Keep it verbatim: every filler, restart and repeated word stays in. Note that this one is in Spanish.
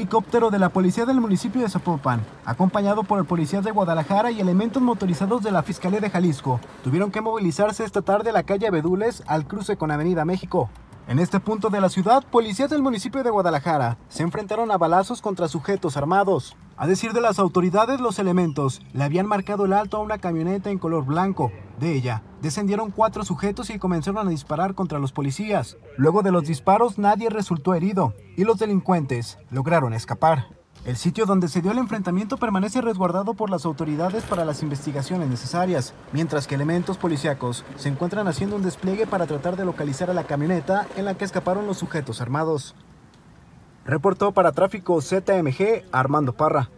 helicóptero de la policía del municipio de Zapopan, acompañado por el policía de Guadalajara y elementos motorizados de la Fiscalía de Jalisco, tuvieron que movilizarse esta tarde a la calle Abedules al cruce con Avenida México. En este punto de la ciudad, policías del municipio de Guadalajara se enfrentaron a balazos contra sujetos armados. A decir de las autoridades, los elementos le habían marcado el alto a una camioneta en color blanco. De ella, descendieron cuatro sujetos y comenzaron a disparar contra los policías. Luego de los disparos, nadie resultó herido y los delincuentes lograron escapar. El sitio donde se dio el enfrentamiento permanece resguardado por las autoridades para las investigaciones necesarias, mientras que elementos policíacos se encuentran haciendo un despliegue para tratar de localizar a la camioneta en la que escaparon los sujetos armados. Reportó para Tráfico Z M G Armando Parra.